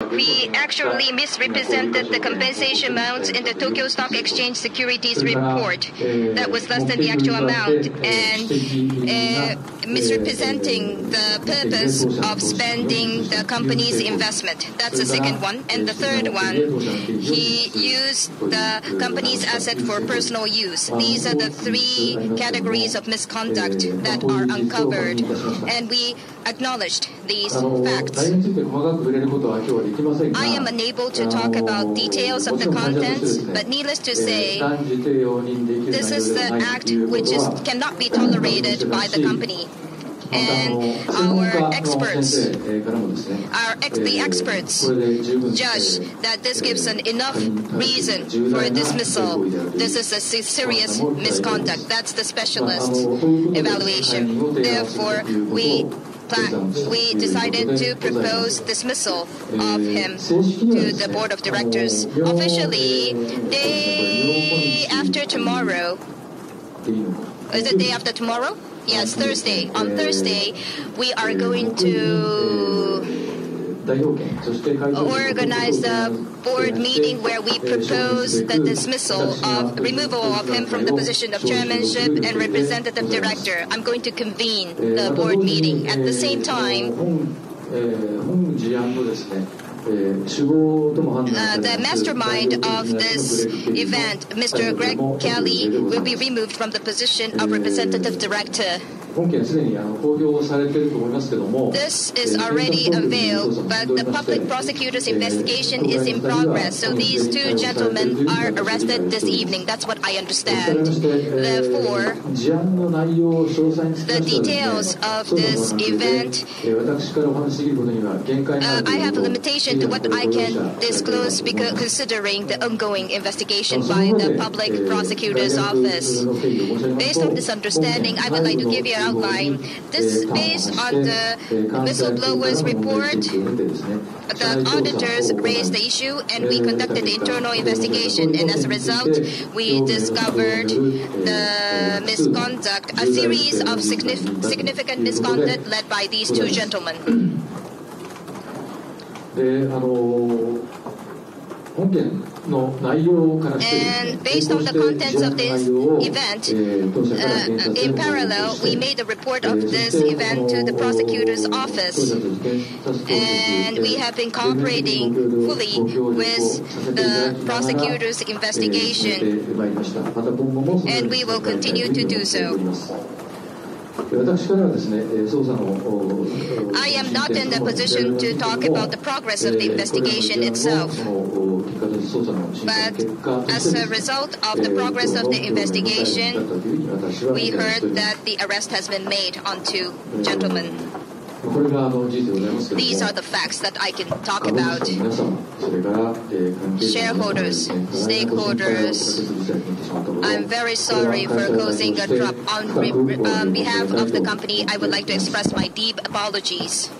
he actually misrepresented the compensation amounts in the Tokyo Stock Exchange Securities Report. That was less than the actual amount, and misrepresenting the purpose of spending the company's investment. That's the second one. And the third one, he used the company's asset for personal use. These are the three categories of misconduct that are uncovered, and we acknowledged these facts. I am unable to talk about details of the contents, but needless to say, this is the act which cannot be tolerated by the company. And the experts judge that this gives an enough reason for dismissal. This is a serious misconduct. That's the specialist evaluation. Therefore, we decided to propose dismissal of him to the board of directors. Officially, day after tomorrow. Is it day after tomorrow? Yes, Thursday. On Thursday, we are going to organize a board meeting where we propose the removal of him from the position of chairmanship and representative director. I'm going to convene the board meeting. At the same time, the mastermind of this event, Mr. Greg Kelly, will be removed from the position of representative director. This is already unveiled, but the public prosecutor's investigation is in progress. So these two gentlemen are arrested this evening. That's what I understand. Therefore, the details of this event, I have a limitation to what I can disclose because considering the ongoing investigation by the public prosecutor's office. Based on this understanding, I would like to give you an outline. This is based on the whistleblower's report. The auditors raised the issue and we conducted the internal investigation, and as a result, we discovered the misconduct, a series of significant misconduct led by these two gentlemen. And based on the contents of this event, in parallel, we made a report of this event to the prosecutor's office. And we have been cooperating fully with the prosecutor's investigation. And we will continue to do so. I am not in the position to talk about the progress of the investigation itself. But as a result of the progress of the investigation, we heard that the arrest has been made on two gentlemen. These are the facts that I can talk about. Shareholders, stakeholders, I'm very sorry for causing a drop. On behalf of the company, I would like to express my deep apologies.